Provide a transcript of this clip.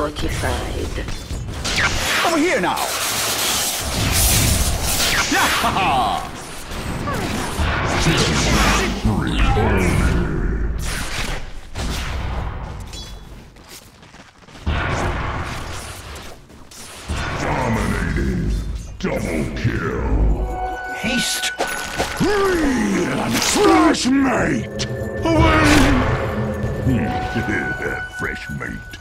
Fortified. Over here now! Yeah! Dominating. Double kill. Haste! Fresh mate! Away! Fresh mate.